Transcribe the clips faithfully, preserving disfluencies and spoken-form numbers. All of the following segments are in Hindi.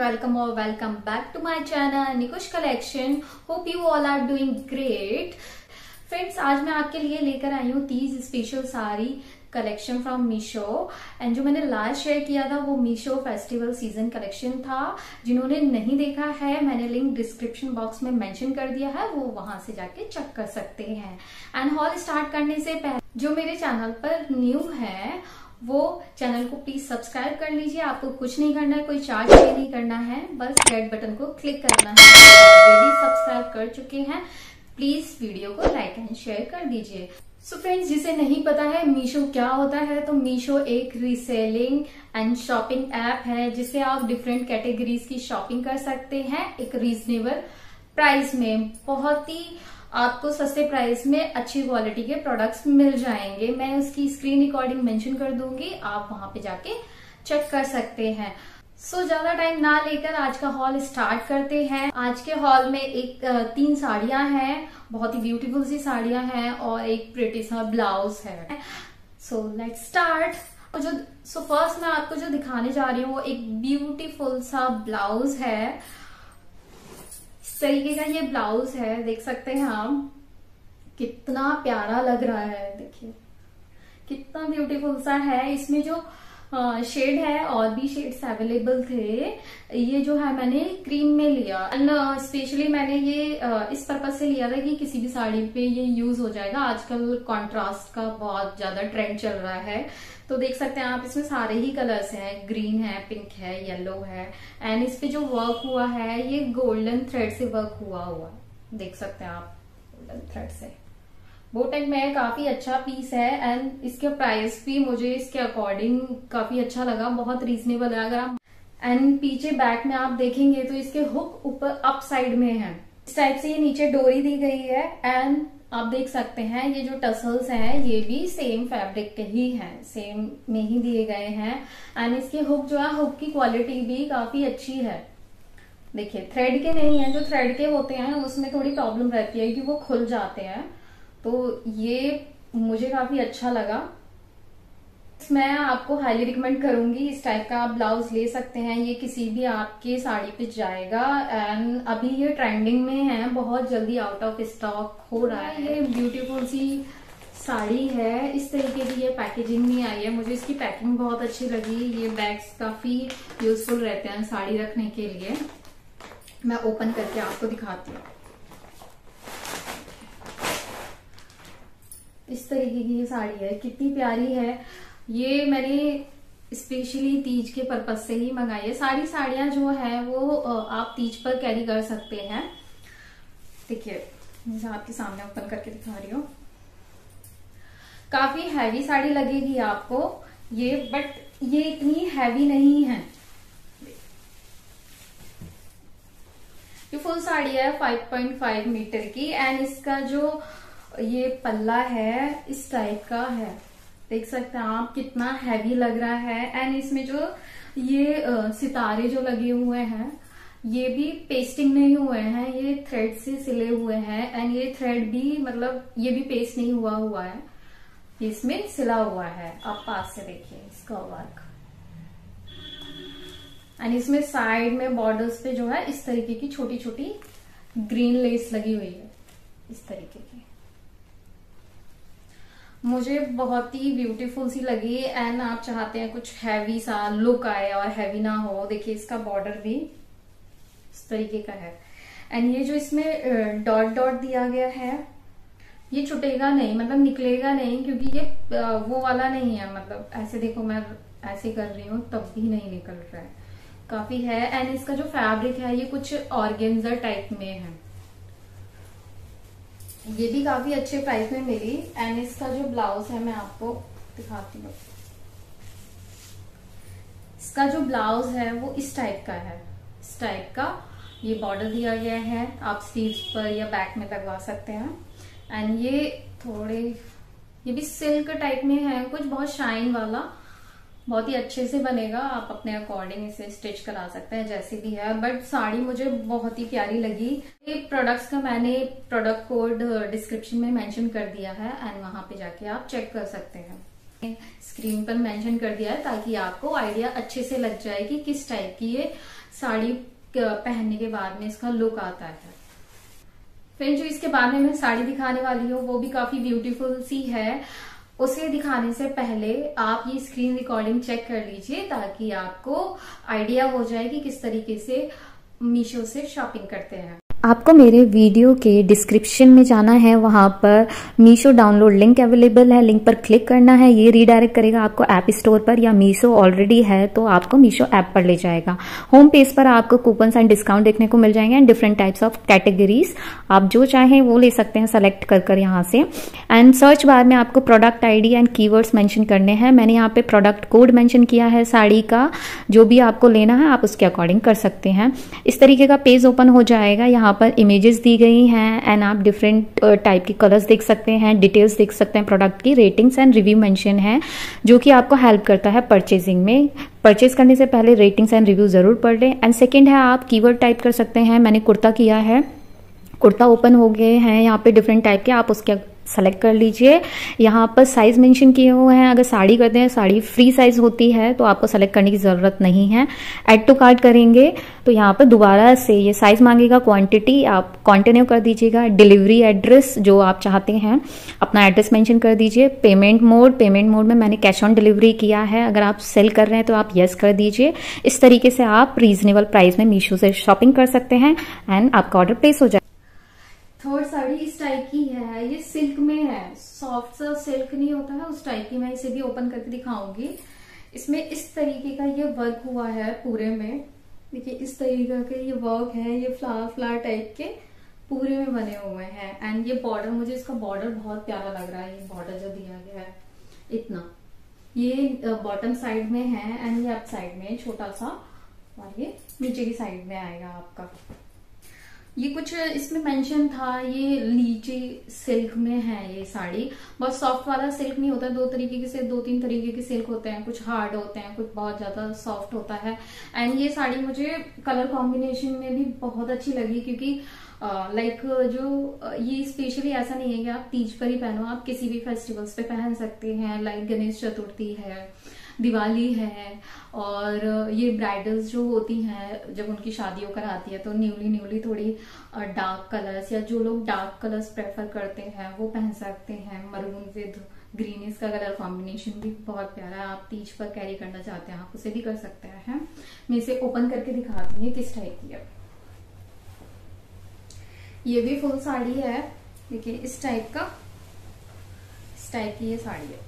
welcome or welcome back to my channel Nikush Collection. Hope you all are doing great. Friends, आज मैं आपके लिए लेकर आई हूँ Teej special sari collection from Meesho. And जो मैंने लास्ट शेयर किया था वो मीशो फेस्टिवल सीजन कलेक्शन था। जिन्होंने नहीं देखा है, मैंने लिंक डिस्क्रिप्शन बॉक्स में मेंशन कर दिया है, वो वहां से जाके चेक कर सकते हैं। एंड हॉल स्टार्ट करने से पहले जो मेरे चैनल पर न्यू है वो चैनल को प्लीज सब्सक्राइब कर लीजिए। आपको कुछ नहीं करना है, कोई चार्ज पे नहीं करना है, बस रेड बटन को क्लिक करना है। ऑलरेडी सब्सक्राइब कर चुके हैं, प्लीज वीडियो को लाइक एंड शेयर कर दीजिए। सो फ्रेंड्स, जिसे नहीं पता है मीशो क्या होता है, तो मीशो एक रीसेलिंग एंड शॉपिंग ऐप है जिससे आप डिफरेंट कैटेगरीज की शॉपिंग कर सकते हैं एक रीजनेबल प्राइस में। बहुत ही आपको सस्ते प्राइस में अच्छी क्वालिटी के प्रोडक्ट्स मिल जाएंगे। मैं उसकी स्क्रीन रिकॉर्डिंग मेंशन कर दूंगी, आप वहां पे जाके चेक कर सकते हैं। सो so, ज्यादा टाइम ना लेकर आज का हॉल स्टार्ट करते हैं। आज के हॉल में एक तीन साड़ियां हैं, बहुत ही ब्यूटीफुल सी साड़ियां हैं और एक प्रिटी सा ब्लाउज है। So let's start. जो सो फर्स्ट मैं आपको जो दिखाने जा रही हूँ वो एक ब्यूटीफुल सा ब्लाउज है। इस तरीके का ये ब्लाउज है, देख सकते हैं आप, कितना प्यारा लग रहा है। देखिए कितना ब्यूटीफुल सा है। इसमें जो शेड है और भी शेड्स अवेलेबल थे। ये जो है मैंने क्रीम में लिया एंड स्पेशली मैंने ये इस पर्पज से लिया था कि किसी भी साड़ी पे ये यूज हो जाएगा। आजकल कॉन्ट्रास्ट का बहुत ज्यादा ट्रेंड चल रहा है, तो देख सकते हैं आप इसमें सारे ही कलर्स हैं, ग्रीन है, पिंक है, येलो है। एंड इस पे जो वर्क हुआ है ये गोल्डन थ्रेड से वर्क हुआ हुआ देख सकते हैं आप, गोल्डन थ्रेड से। बोटेक में काफी अच्छा पीस है एंड इसके प्राइस भी मुझे इसके अकॉर्डिंग काफी अच्छा लगा, बहुत रीजनेबल है। अगर आप एंड पीछे बैक में आप देखेंगे तो इसके हुक ऊपर अप साइड में है, इस टाइप से ये नीचे डोरी दी गई है। एंड आप देख सकते हैं ये जो टसल्स हैं ये भी सेम फैब्रिक के ही हैं, सेम में ही दिए गए हैं। एंड इसके हुक जो है, हुक की क्वालिटी भी काफी अच्छी है। देखिए थ्रेड के नहीं है, जो थ्रेड के होते हैं उसमें थोड़ी प्रॉब्लम रहती है कि वो खुल जाते हैं, तो ये मुझे काफी अच्छा लगा। मैं आपको हाईली रिकमेंड करूंगी, इस टाइप का आप ब्लाउज ले सकते हैं, ये किसी भी आपके साड़ी पे जाएगा। एंड अभी ये ट्रेंडिंग में है, बहुत जल्दी आउट ऑफ स्टॉक हो रहा है। ये ब्यूटीफुल सी साड़ी है, इस तरीके की ये पैकेजिंग में आई है। मुझे इसकी पैकिंग बहुत अच्छी लगी। ये बैग्स काफी यूजफुल रहते हैं साड़ी रखने के लिए। मैं ओपन करके आपको दिखाती हूँ। इस तरीके की ये साड़ी है, कितनी प्यारी है। ये मैंने स्पेशली तीज के पर्पज से ही मंगाई है। सारी साड़ियां जो है वो आप तीज पर कैरी कर सकते हैं। देखिए मैं आपके सामने ओपन करके दिखा रही हूँ। काफी हैवी साड़ी लगेगी आपको ये, बट ये इतनी हैवी नहीं है। ये फुल साड़ी है फाइव पॉइंट फाइव मीटर की। एंड इसका जो ये पल्ला है इस टाइप का है, देख सकते हैं आप, कितना हैवी लग रहा है। एंड इसमें जो ये सितारे जो लगे हुए हैं ये भी पेस्टिंग नहीं हुए हैं, ये थ्रेड से सिले हुए हैं। एंड ये थ्रेड भी मतलब ये भी पेस्ट नहीं हुआ हुआ है, इसमें सिला हुआ है। आप पास से देखिए इसका वर्क। एंड इसमें साइड में बॉर्डर्स पे जो है इस तरीके की छोटी छोटी ग्रीन लेस लगी हुई है, इस तरीके की। मुझे बहुत ही ब्यूटीफुल सी लगी। एंड आप चाहते हैं कुछ हैवी सा लुक आए और हैवी ना हो, देखिए इसका बॉर्डर भी इस तरीके का है। एंड ये जो इसमें डॉट डॉट दिया गया है ये छुटेगा नहीं, मतलब निकलेगा नहीं, क्योंकि ये वो वाला नहीं है। मतलब ऐसे देखो, मैं ऐसे कर रही हूँ तब भी नहीं निकल रहा है, काफी है। एंड इसका जो फैब्रिक है ये कुछ ऑर्गेन्जा टाइप में है, ये भी काफी अच्छे प्राइस में मिली। एंड इसका जो ब्लाउज है मैं आपको दिखाती हूँ। इसका जो ब्लाउज है वो इस टाइप का है, इस टाइप का ये बॉर्डर दिया गया है। आप स्लीव्स पर या बैक में लगवा सकते हैं। एंड ये थोड़े ये भी सिल्क टाइप में है, कुछ बहुत शाइन वाला, बहुत ही अच्छे से बनेगा। आप अपने अकॉर्डिंग इसे स्टिच करा सकते हैं जैसे भी है, बट साड़ी मुझे बहुत ही प्यारी लगी। ये प्रोडक्ट्स का मैंने प्रोडक्ट कोड डिस्क्रिप्शन में मेंशन कर दिया है एंड वहां पे जाके आप चेक कर सकते हैं। स्क्रीन पर मेंशन कर दिया है ताकि आपको आइडिया अच्छे से लग जाए कि किस टाइप की ये साड़ी पहनने के बाद में इसका लुक आता है। फिर जो इसके बाद में मैं साड़ी दिखाने वाली हूँ वो भी काफी ब्यूटीफुल सी है। उसे दिखाने से पहले आप ये स्क्रीन रिकॉर्डिंग चेक कर लीजिए ताकि आपको आइडिया हो जाए कि किस तरीके से मीशो से शॉपिंग करते हैं। आपको मेरे वीडियो के डिस्क्रिप्शन में जाना है, वहां पर मीशो डाउनलोड लिंक अवेलेबल है, लिंक पर क्लिक करना है। ये रीडायरेक्ट करेगा आपको ऐप स्टोर पर, या मीशो ऑलरेडी है तो आपको मीशो ऐप पर ले जाएगा। होम पेज पर आपको कूपन्स एंड डिस्काउंट देखने को मिल जाएंगे and different types of categories, आप जो चाहें वो ले सकते हैं सेलेक्ट कर कर यहाँ से। एंड सर्च बार में आपको product ID and keywords mention करने हैं। मैंने यहाँ पे प्रोडक्ट कोड मेंशन किया है साड़ी का, जो भी आपको लेना है आप उसके अकॉर्डिंग कर सकते हैं। इस तरीके का पेज ओपन हो जाएगा। यहाँ पर इमेजेस दी गई हैं एंड आप डिफरेंट टाइप के कलर्स देख सकते हैं, डिटेल्स देख सकते हैं, प्रोडक्ट की रेटिंग्स एंड रिव्यू मेंशन है जो कि आपको हेल्प करता है परचेजिंग में। परचेज करने से पहले रेटिंग्स एंड रिव्यू जरूर पढ़ लें। एंड सेकंड है, आप कीवर्ड टाइप कर सकते हैं। मैंने कुर्ता किया है, कुर्ता ओपन हो गए हैं यहाँ पे डिफरेंट टाइप के, आप उसके सेलेक्ट कर लीजिए। यहाँ पर साइज मेंशन किए हुए हैं। अगर साड़ी करते हैं, साड़ी फ्री साइज होती है तो आपको सेलेक्ट करने की जरूरत नहीं है। ऐड टू कार्ट करेंगे तो यहाँ पर दोबारा से ये साइज मांगेगा, क्वांटिटी आप कंटिन्यू कर दीजिएगा। डिलीवरी एड्रेस जो आप चाहते हैं अपना एड्रेस मेंशन कर दीजिए। पेमेंट मोड, पेमेंट मोड में मैंने कैश ऑन डिलीवरी किया है। अगर आप सेल कर रहे हैं तो आप यस कर दीजिए। इस तरीके से आप रीजनेबल प्राइस में मीशो से शॉपिंग कर सकते हैं एंड आपका ऑर्डर प्लेस हो जाए। थर्ड साड़ी इस टाइप की है, ये सिल्क में है, सॉफ्ट सा सिल्क नहीं होता है उस टाइप की। मैं इसे भी ओपन करके दिखाऊंगी। इसमें इस तरीके का ये वर्क हुआ है पूरे में, देखिए इस तरीके का ये वर्क है। ये फ्लावर फ्लावर टाइप के पूरे में बने हुए हैं। एंड ये बॉर्डर, मुझे इसका बॉर्डर बहुत प्यारा लग रहा है। ये बॉर्डर जो दिया गया है इतना, ये बॉटम साइड में है एंड ये अप साइड में छोटा सा, और ये नीचे की साइड में आएगा आपका। ये कुछ इसमें मेंशन था, ये लीची सिल्क में है ये साड़ी। बहुत सॉफ्ट वाला सिल्क नहीं होता, दो तरीके के से दो तीन तरीके के सिल्क होते हैं, कुछ हार्ड होते हैं, कुछ बहुत ज्यादा सॉफ्ट होता है। एंड ये साड़ी मुझे कलर कॉम्बिनेशन में भी बहुत अच्छी लगी क्योंकि लाइक uh, like, जो uh, ये स्पेशली ऐसा नहीं है कि आप तीज पर ही पहनो, आप किसी भी फेस्टिवल्स पे पहन सकते हैं। लाइक गणेश चतुर्थी है, दिवाली है, और ये ब्राइडल्स जो होती हैं जब उनकी शादी होकर आती है तो न्यूली न्यूली थोड़ी डार्क कलर्स, या जो लोग डार्क कलर्स प्रेफर करते हैं वो पहन सकते हैं। मरून विद ग्रीन, इसका कलर कॉम्बिनेशन भी बहुत प्यारा है। आप तीज पर कैरी करना चाहते हैं आप उसे भी कर सकते हैं। मैं इसे ओपन करके दिखाती हूँ किस टाइप की है। ये भी फुल साड़ी है, देखिए इस टाइप का, इस टाइप की ये साड़ी है।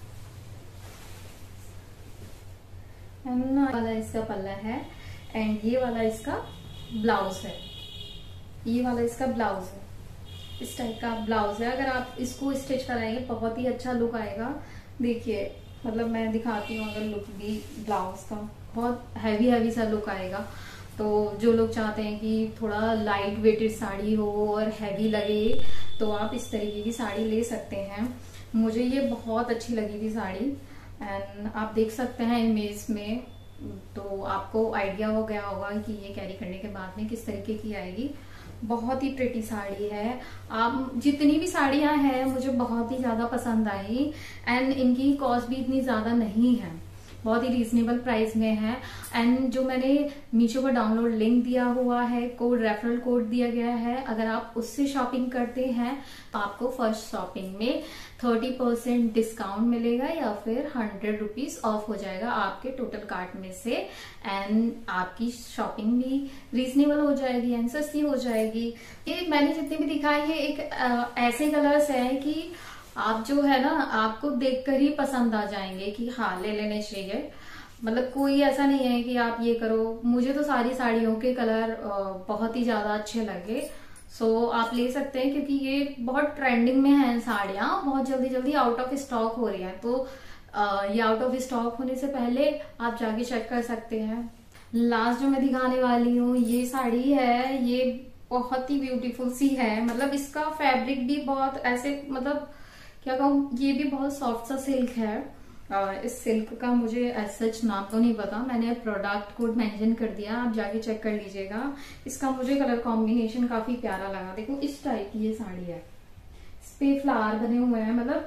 वाला इसका पल्ला है एंड ये वाला इसका ब्लाउज है। ये वाला इसका ब्लाउज है, इस टाइप का ब्लाउज है। अगर आप इसको स्टिच कराएंगे बहुत ही अच्छा लुक आएगा। देखिए मतलब मैं दिखाती हूँ, अगर लुक भी ब्लाउज का बहुत हैवी हैवी सा लुक आएगा। तो जो लोग चाहते हैं कि थोड़ा लाइट वेटेड साड़ी हो और हैवी लगे तो आप इस तरीके की साड़ी ले सकते हैं। मुझे ये बहुत अच्छी लगी थी साड़ी एंड आप देख सकते हैं इमेज में, तो आपको आइडिया हो गया होगा कि ये कैरी करने के बाद में किस तरीके की आएगी। बहुत ही प्रिटी साड़ी है। आप जितनी भी साड़ियां हैं मुझे बहुत ही ज्यादा पसंद आई एंड इनकी कॉस्ट भी इतनी ज्यादा नहीं है, बहुत ही रीजनेबल प्राइस में है। एंड जो मैंने मीशो पर डाउनलोड लिंक दिया हुआ है, कोड रेफरल कोड दिया गया है, अगर आप उससे शॉपिंग करते हैं तो आपको फर्स्ट शॉपिंग में थर्टी परसेंट डिस्काउंट मिलेगा या फिर हंड्रेड रुपीज ऑफ हो जाएगा आपके टोटल कार्ट में से। एंड आपकी शॉपिंग भी रीजनेबल हो जाएगी एंड सस्ती हो जाएगी। ये मैंने जितने भी दिखाए हैं एक आ, ऐसे कलर्स हैं कि आप जो है ना आपको देखकर ही पसंद आ जाएंगे कि हाँ ले लेने चाहिए। मतलब कोई ऐसा नहीं है कि आप ये करो। मुझे तो सारी साड़ियों के कलर बहुत ही ज्यादा अच्छे लगे, सो आप ले सकते हैं क्योंकि ये बहुत ट्रेंडिंग में है साड़ियां, बहुत जल्दी जल्दी आउट ऑफ स्टॉक हो रही है। तो ये आउट ऑफ स्टॉक होने से पहले आप जाके चेक कर सकते हैं। लास्ट जो मैं दिखाने वाली हूँ ये साड़ी है, ये बहुत ही ब्यूटीफुल सी है। मतलब इसका फैब्रिक भी बहुत ऐसे, मतलब क्या कहूँ, ये भी बहुत सॉफ्ट सा सिल्क है। आ, इस सिल्क का मुझे एज सच नाम तो नहीं पता, मैंने प्रोडक्ट कोड मेंशन कर दिया, आप जाके चेक कर लीजिएगा। इसका मुझे कलर कॉम्बिनेशन काफी प्यारा लगा। देखो इस टाइप की ये साड़ी है, इस पे फ्लावर बने हुए हैं। मतलब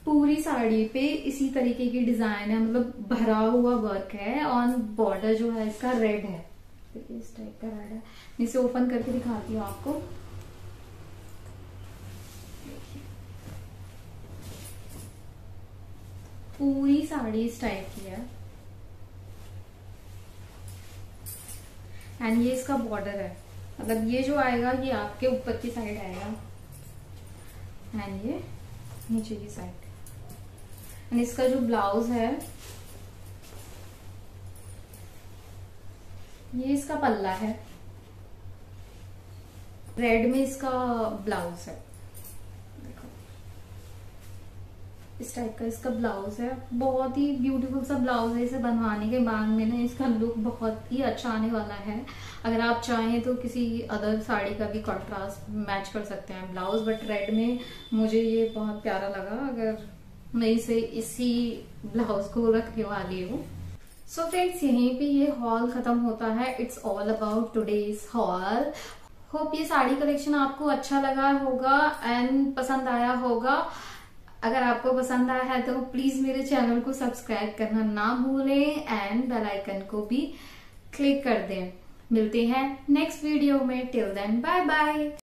पूरी साड़ी पे इसी तरीके की डिजाइन है, मतलब भरा हुआ वर्क है। ऑन बॉर्डर जो है इसका रेड है, देखिए इस टाइप का रेड है। इसे ओपन करके दिखाती हूँ आपको। पूरी साड़ी इस टाइप की है एंड ये इसका बॉर्डर है, मतलब ये जो आएगा ये आपके ऊपर की साइड आएगा एंड ये नीचे की साइड। एंड इसका जो ब्लाउज है ये इसका पल्ला है, रेड में इसका ब्लाउज है, देखो इस टाइप का इसका ब्लाउज है। बहुत ही ब्यूटीफुल सा ब्लाउज है। इसे बनवाने के बाद में ना इसका लुक बहुत ही अच्छा आने वाला है। अगर आप चाहें तो किसी अदर साड़ी का भी कॉन्ट्रास्ट मैच कर सकते हैं ब्लाउज, बट रेड में मुझे ये बहुत प्यारा लगा। अगर मैं इसे इसी ब्लाउज को रखने वाली हूँ। सो फ्रेंड्स, यहीं पे ये हॉल खत्म होता है। It's all about today's haul. Hope ये साड़ी कलेक्शन आपको अच्छा लगा होगा एंड पसंद आया होगा। अगर आपको पसंद आया है तो प्लीज मेरे चैनल को सब्सक्राइब करना ना भूलें एंड बेल आइकन को भी क्लिक कर दें। मिलते हैं नेक्स्ट वीडियो में। Till then bye bye.